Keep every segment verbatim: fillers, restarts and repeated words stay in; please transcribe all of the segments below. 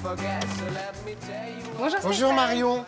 Bonjour, Bonjour Marion.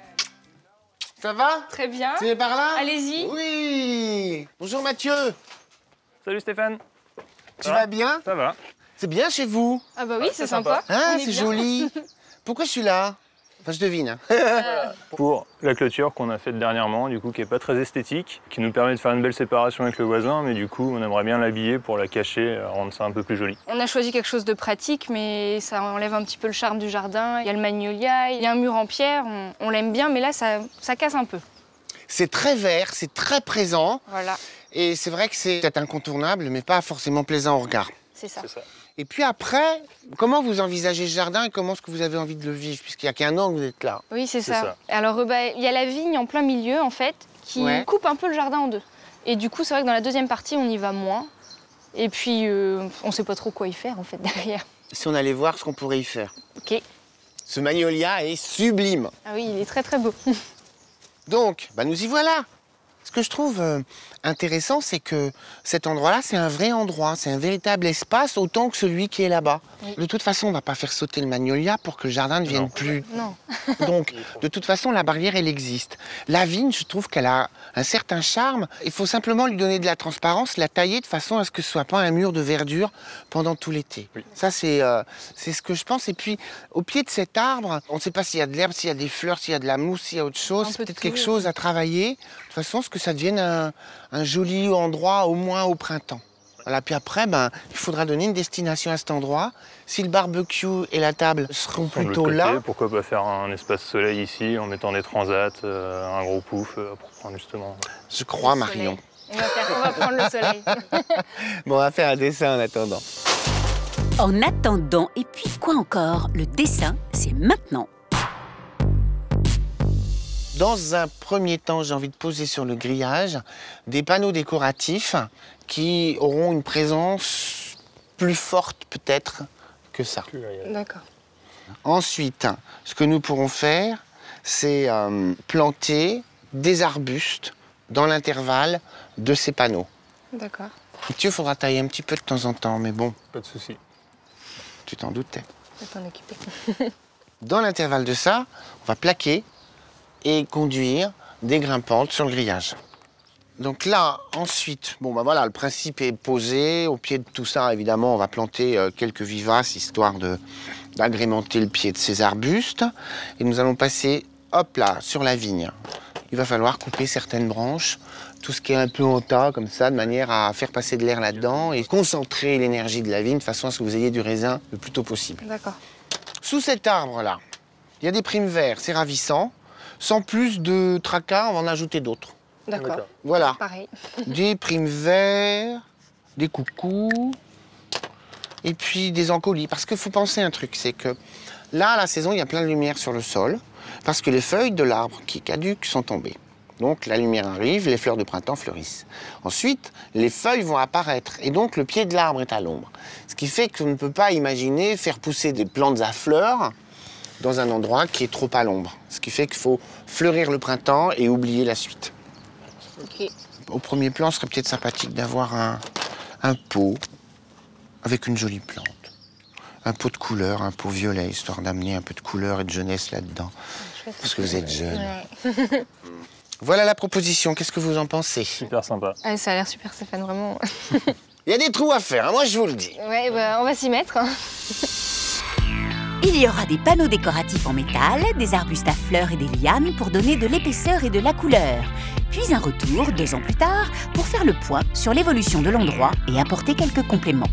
Ça va? Très bien. Tu es par là? Allez-y. Oui. Bonjour Mathieu. Salut Stéphane. Tu vas bien? Ça va. C'est bien chez vous? Ah bah oui, Ouais, c'est c'est sympa. sympa. Ah, On est c'est bien. joli. Pourquoi je suis là? Enfin, je devine. Pour la clôture qu'on a faite dernièrement, du coup, qui est pas très esthétique, qui nous permet de faire une belle séparation avec le voisin, mais du coup, on aimerait bien l'habiller pour la cacher, rendre ça un peu plus joli. On a choisi quelque chose de pratique, mais ça enlève un petit peu le charme du jardin. Il y a le magnolia, il y a un mur en pierre, on, on l'aime bien, mais là, ça, ça casse un peu. C'est très vert, c'est très présent. Voilà, Et c'est vrai que c'est peut-être incontournable, mais pas forcément plaisant au regard. c'est ça. C'est ça. Et puis après, comment vous envisagez ce jardin et comment est-ce que vous avez envie de le vivre? Puisqu'il n'y a qu'un an que vous êtes là. Oui, c'est C'est ça. ça. Alors, euh, bah, il y a la vigne en plein milieu, en fait, qui Ouais. coupe un peu le jardin en deux. Et du coup, c'est vrai que dans la deuxième partie, on y va moins. Et puis, euh, on ne sait pas trop quoi y faire, en fait, derrière. Si on allait voir ce qu'on pourrait y faire. Ok. Ce magnolia est sublime. Ah oui, il est très, très beau. Donc, bah nous y voilà. Ce que je trouve euh, intéressant, c'est que cet endroit-là, c'est un vrai endroit, c'est un véritable espace, autant que celui qui est là-bas. Oui. De toute façon, on ne va pas faire sauter le magnolia pour que le jardin ne devienne Non. plus... Non. Donc, de toute façon, la barrière, elle existe. La vigne, je trouve qu'elle a un certain charme. Il faut simplement lui donner de la transparence, la tailler de façon à ce que ce ne soit pas un mur de verdure pendant tout l'été. Oui. Ça, c'est euh, c'est ce que je pense. Et puis, au pied de cet arbre, on ne sait pas s'il y a de l'herbe, s'il y a des fleurs, s'il y a de la mousse, s'il y a autre chose. Un C'est peu de peut-être tout, quelque oui. chose à travailler. De toute façon, ce que ça devienne un, un joli endroit, au moins au printemps. Voilà, puis après, ben, il faudra donner une destination à cet endroit. Si le barbecue et la table seront Sur le plutôt côté, là, pourquoi pas faire un espace soleil ici en mettant des transats, euh, un gros pouf euh, pour prendre justement. je crois, Le Marion. soleil. On va, faire- on va prendre le soleil. Bon, on va faire un dessin en attendant. En attendant, et puis quoi encore? Le dessin, c'est maintenant. Dans un premier temps, j'ai envie de poser sur le grillage des panneaux décoratifs qui auront une présence plus forte peut-être que ça. D'accord. Ensuite, ce que nous pourrons faire, c'est euh, planter des arbustes dans l'intervalle de ces panneaux. D'accord. Mathieu, il faudra tailler un petit peu de temps en temps, mais bon, Pas de souci. tu t'en doutais. Je vais t'en occuper. Dans l'intervalle de ça, on va plaquer et conduire des grimpantes sur le grillage. Donc là, ensuite, bon ben voilà, le principe est posé. Au pied de tout ça, évidemment, on va planter euh, quelques vivaces, histoire de, d'agrémenter le pied de ces arbustes. Et nous allons passer, hop là, sur la vigne. Il va falloir couper certaines branches, tout ce qui est un peu en tas, comme ça, de manière à faire passer de l'air là-dedans et concentrer l'énergie de la vigne de façon à ce que vous ayez du raisin le plus tôt possible. D'accord. Sous cet arbre-là, il y a des primes verts, c'est ravissant. Sans plus de tracas, on va en ajouter d'autres. D'accord. Voilà, Pareil. des primes verts, des coucous, et puis des encolis. Parce qu'il faut penser un truc, c'est que là, à la saison, il y a plein de lumière sur le sol, parce que les feuilles de l'arbre qui caduquent sont tombées. Donc la lumière arrive, les fleurs de printemps fleurissent. Ensuite, les feuilles vont apparaître, et donc le pied de l'arbre est à l'ombre. Ce qui fait qu'on ne peut pas imaginer faire pousser des plantes à fleurs dans un endroit qui est trop à l'ombre. Ce qui fait qu'il faut fleurir le printemps et oublier la suite. Ok. Au premier plan, ce serait peut-être sympathique d'avoir un, un pot avec une jolie plante. Un pot de couleur, un pot violet, histoire d'amener un peu de couleur et de jeunesse là-dedans. Parce que vous êtes jeune. Ouais. Voilà la proposition, qu'est-ce que vous en pensez? Super sympa. Ah, ça a l'air super, Stéphane, vraiment. Il y a des trous à faire, hein, moi je vous le dis. Ouais, bah, on va s'y mettre. Hein. Il y aura des panneaux décoratifs en métal, des arbustes à fleurs et des lianes pour donner de l'épaisseur et de la couleur. Puis un retour, deux ans plus tard, pour faire le point sur l'évolution de l'endroit et apporter quelques compléments.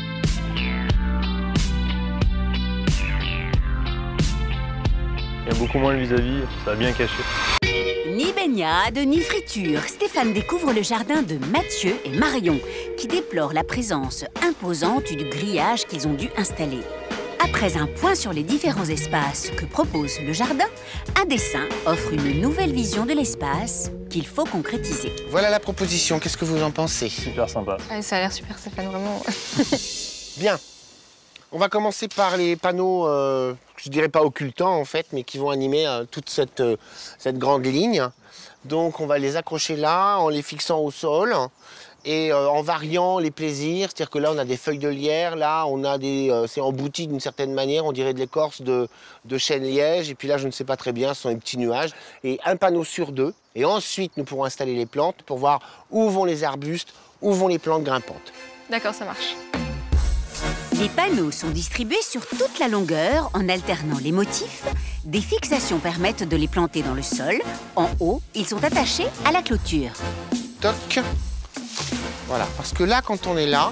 Il y a beaucoup moins le vis-à-vis, ça a bien caché. Ni baignade, ni friture, Stéphane découvre le jardin de Mathieu et Marion, qui déplorent la présence imposante du grillage qu'ils ont dû installer. Après un point sur les différents espaces que propose le jardin, un dessin offre une nouvelle vision de l'espace qu'il faut concrétiser. Voilà la proposition, qu'est-ce que vous en pensez? Super sympa. Ah, ça a l'air super, Stéphane, vraiment. Bien. On va commencer par les panneaux, euh, je dirais pas occultants en fait, mais qui vont animer euh, toute cette, euh, cette grande ligne. Donc on va les accrocher là en les fixant au sol. et euh, en variant les plaisirs. C'est-à-dire que là, on a des feuilles de lierre, là, on a des... Euh, c'est embouti d'une certaine manière, on dirait de l'écorce de, de chêne liège. Et puis là, je ne sais pas très bien, ce sont des petits nuages. Et un panneau sur deux. Et ensuite, nous pourrons installer les plantes pour voir où vont les arbustes, où vont les plantes grimpantes. D'accord, ça marche. Les panneaux sont distribués sur toute la longueur en alternant les motifs. Des fixations permettent de les planter dans le sol. En haut, ils sont attachés à la clôture. Toc. Voilà, parce que là, quand on est là,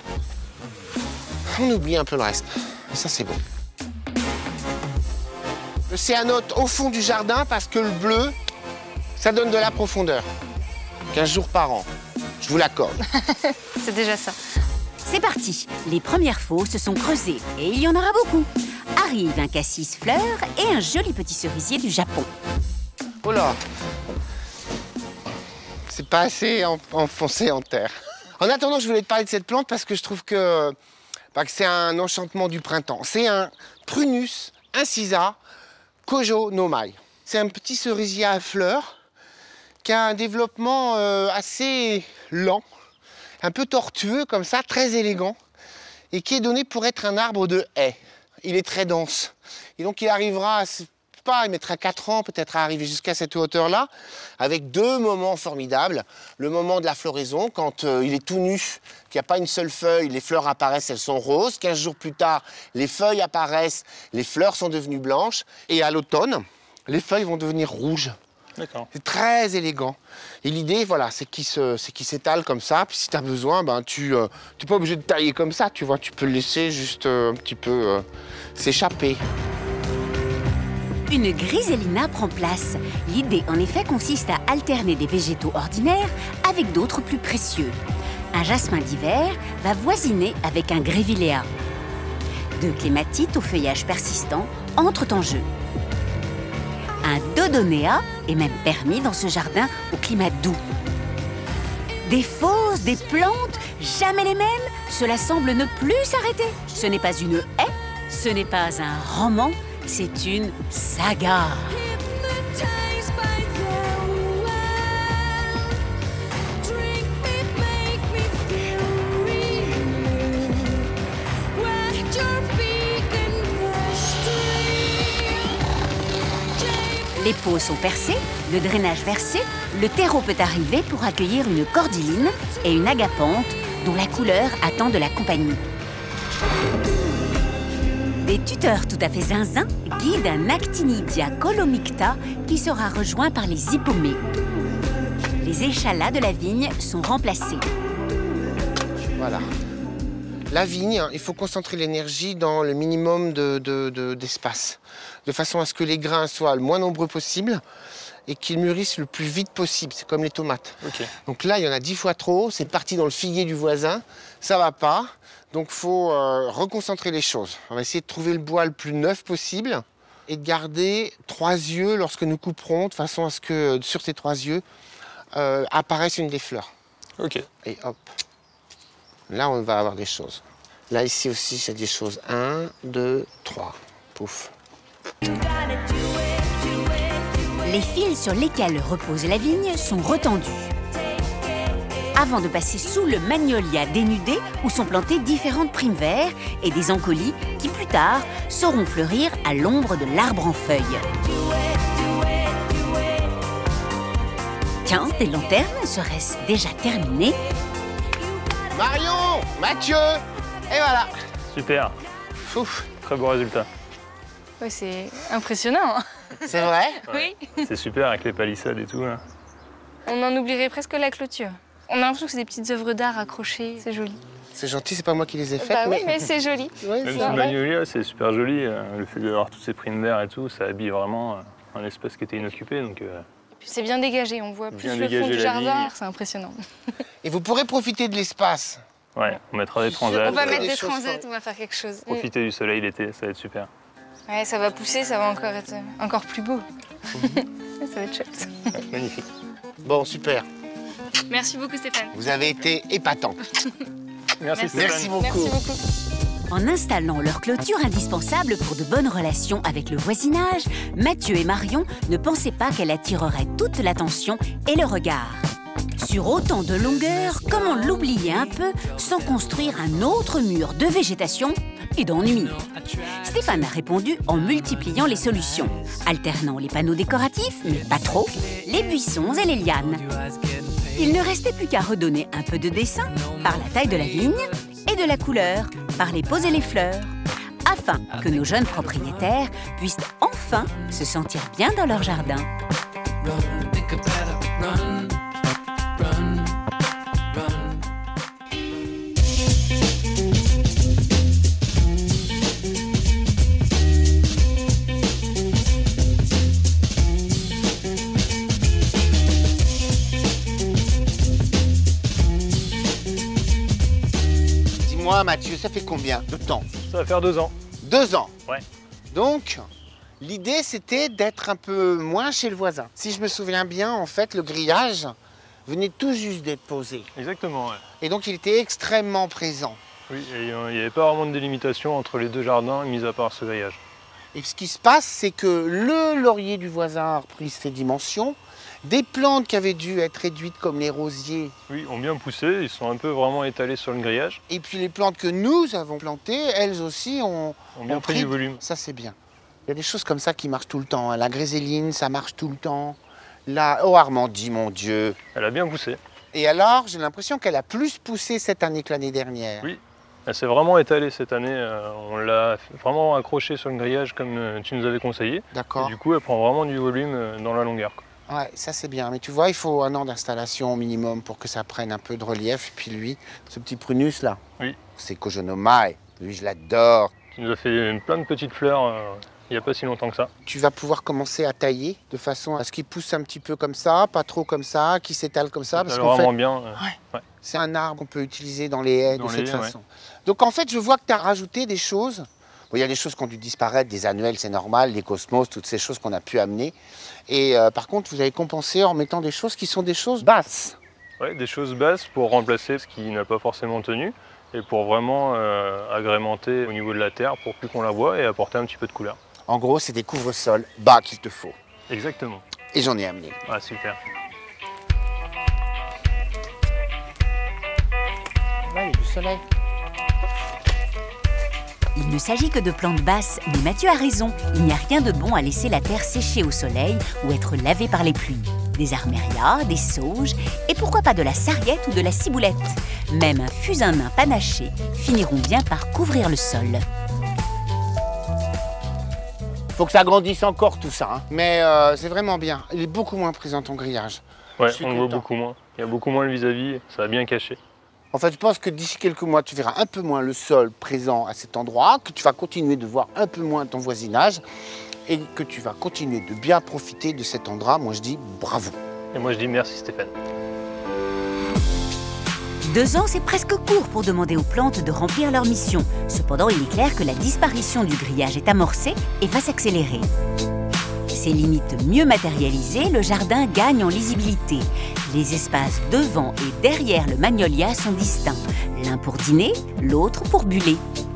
on oublie un peu le reste. Et ça, c'est bon. Le céanote au fond du jardin parce que le bleu, ça donne de la profondeur. quinze jours par an. Je vous l'accorde. C'est déjà ça. C'est parti. Les premières fosses sont creusées et il y en aura beaucoup. Arrive un cassis fleur et un joli petit cerisier du Japon. Oh là! C'est pas assez en- enfoncé en terre. En attendant, je voulais te parler de cette plante parce que je trouve que, bah, que c'est un enchantement du printemps. C'est un Prunus incisa Kojo no Mai. C'est un petit cerisier à fleurs qui a un développement euh, assez lent, un peu tortueux comme ça, très élégant, et qui est donné pour être un arbre de haie. Il est très dense. Et donc il arrivera, à, je sais pas, il mettra quatre ans peut-être à arriver jusqu'à cette hauteur-là, avec deux moments formidables. Le moment de la floraison, quand euh, il est tout nu, qu'il n'y a pas une seule feuille, les fleurs apparaissent, elles sont roses. quinze jours plus tard, les feuilles apparaissent, les fleurs sont devenues blanches. Et à l'automne, les feuilles vont devenir rouges. D'accord. C'est très élégant. Et l'idée, voilà, c'est qu'il se, c'est qu'il s'étale comme ça. Puis si tu as besoin, ben, tu n'es pas obligé de tailler comme ça, tu vois. Tu peux le laisser juste euh, un petit peu euh, s'échapper. Une grisellina prend place. L'idée, en effet, consiste à alterner des végétaux ordinaires avec d'autres plus précieux. Un jasmin d'hiver va voisiner avec un grevillea. Deux clématites au feuillage persistant entrent en jeu. Un dodonea est même permis dans ce jardin au climat doux. Des fosses, des plantes, jamais les mêmes, cela semble ne plus s'arrêter. Ce n'est pas une haie, ce n'est pas un roman, c'est une saga. Les pots sont percés, le drainage versé, le terreau peut arriver pour accueillir une cordyline et une agapante dont la couleur attend de la compagnie. Des tuteurs tout à fait zinzin guident un Actinidia colomicta qui sera rejoint par les hippomées. Les échalas de la vigne sont remplacés. Voilà. La vigne, il faut concentrer l'énergie dans le minimum de, de, de, d'espace, de façon à ce que les grains soient le moins nombreux possible et qu'ils mûrissent le plus vite possible. C'est comme les tomates. Ok. Donc là, il y en a dix fois trop, c'est parti dans le figuier du voisin, ça va pas. Donc il faut euh, reconcentrer les choses. On va essayer de trouver le bois le plus neuf possible et de garder trois yeux lorsque nous couperons, de façon à ce que sur ces trois yeux euh, apparaisse une des fleurs. Ok. Et hop. Là, on va avoir des choses. Là, ici aussi, il y a des choses. Un, deux, trois. Pouf. Les fils sur lesquels repose la vigne sont retendus. Avant de passer sous le magnolia dénudé où sont plantées différentes primes verts et des ancolies qui, plus tard, sauront fleurir à l'ombre de l'arbre en feuilles. Tiens, des lanternes, serait-ce déjà terminé? Marion, Mathieu, et voilà. Super. Ouf, Très beau résultat. Ouais, c'est impressionnant. Hein. c'est vrai? Oui. C'est super avec les palissades et tout. Là. On en oublierait presque la clôture. On a l'impression que c'est des petites œuvres d'art accrochées. C'est joli. C'est gentil, c'est pas moi qui les ai faites. Bah oui, mais c'est joli. Ouais, Même c'est ce vrai. magnolia, c'est super joli. euh, Le fait d'avoir tous ces primes verts et tout, ça habille vraiment euh, un espace qui était inoccupé. Donc, euh, Puis c'est bien dégagé. On voit plus Bien le fond dégagé du la jardin. ligne. C'est impressionnant. Et vous pourrez profiter de l'espace. ouais, on mettra des Je suis sûr transats. On va des mettre des choses transats. folles. On va faire quelque chose. Profiter du soleil l'été, ça va être super. Ouais, ça va pousser. Ça va encore être encore plus beau. Ça va être chouette. Magnifique. Bon, super. Merci beaucoup, Stéphane. Vous avez été épatant. Merci, Merci. Stéphane. Merci beaucoup. Merci beaucoup. En installant leur clôture indispensable pour de bonnes relations avec le voisinage, Mathieu et Marion ne pensaient pas qu'elle attirerait toute l'attention et le regard. Sur autant de longueur, comment l'oublier un peu sans construire un autre mur de végétation et d'ennui? Stéphane a répondu en multipliant les solutions, alternant les panneaux décoratifs, mais pas trop, les buissons et les lianes. Il ne restait plus qu'à redonner un peu de dessin par la taille de la vigne et de la couleur par les pots et les fleurs, afin que nos jeunes propriétaires puissent enfin se sentir bien dans leur jardin. Dis-moi, Mathieu, ça fait combien de temps? Ça va faire deux ans. Deux ans. Ouais. Donc, l'idée, c'était d'être un peu moins chez le voisin. Si je me souviens bien, en fait, le grillage venait tout juste d'être posé. Exactement, ouais. Et donc, il était extrêmement présent. Oui, et il n'y avait pas vraiment de délimitation entre les deux jardins, mis à part ce grillage. Et ce qui se passe, c'est que le laurier du voisin a repris ses dimensions. Des plantes qui avaient dû être réduites comme les rosiers. Oui, ont bien poussé, ils sont un peu vraiment étalés sur le grillage. Et puis les plantes que nous avons plantées, elles aussi ont, Ont bien ont pris du volume. Ça, c'est bien. Il y a des choses comme ça qui marchent tout le temps. Hein. La gréséline, ça marche tout le temps. La oh, Armandie, mon Dieu. Elle a bien poussé. Et alors, j'ai l'impression qu'elle a plus poussé cette année que l'année dernière. Oui, elle s'est vraiment étalée cette année. euh, On l'a vraiment accrochée sur le grillage comme euh, tu nous avais conseillé. Et D'accord. du coup, elle prend vraiment du volume euh, dans la longueur, quoi. Ouais, ça c'est bien. Mais tu vois, il faut un an d'installation au minimum pour que ça prenne un peu de relief. Et puis lui, ce petit prunus là, Oui. c'est Kojonomai. Lui, je l'adore. Tu nous as fait plein de petites fleurs euh, il n'y a pas si longtemps que ça. Tu vas pouvoir commencer à tailler de façon à ce qu'il pousse un petit peu comme ça, pas trop comme ça, qu'il s'étale comme ça. Ça Parce va qu'en fait, vraiment bien. euh, ouais. c'est un arbre qu'on peut utiliser dans les haies Dans de les cette haies, ouais. façon. Donc en fait, je vois que tu as rajouté des choses. Bon, il y a des choses qui ont dû disparaître, des annuelles, c'est normal, les cosmos, toutes ces choses qu'on a pu amener. Et euh, par contre, vous avez compensé en mettant des choses qui sont des choses basses. Ouais, des choses basses pour remplacer ce qui n'a pas forcément tenu et pour vraiment euh, agrémenter au niveau de la terre pour plus qu'on la voie et apporter un petit peu de couleur. En gros, c'est des couvre-sols bas qu'il te faut. Exactement. Et j'en ai amené. Ah, super. Là, il y a du soleil. Il ne s'agit que de plantes basses, mais Mathieu a raison. Il n'y a rien de bon à laisser la terre sécher au soleil ou être lavée par les pluies. Des armérias, des sauges et pourquoi pas de la sarriette ou de la ciboulette. Même un fusain nain panaché finiront bien par couvrir le sol. Faut que ça grandisse encore tout ça. Hein. Mais euh, c'est vraiment bien. Il est beaucoup moins présent ton grillage. Ouais, Je suis on le voit content. beaucoup moins. Il y a beaucoup moins le vis-à-vis, ça va bien caché. En fait, je pense que d'ici quelques mois, tu verras un peu moins le sol présent à cet endroit, que tu vas continuer de voir un peu moins ton voisinage et que tu vas continuer de bien profiter de cet endroit. Moi, je dis bravo. Et moi je dis merci Stéphane. Deux ans, c'est presque court pour demander aux plantes de remplir leur mission. Cependant, il est clair que la disparition du grillage est amorcée et va s'accélérer. Ses limites mieux matérialisées, le jardin gagne en lisibilité. Les espaces devant et derrière le magnolia sont distincts. L'un pour dîner, l'autre pour buller.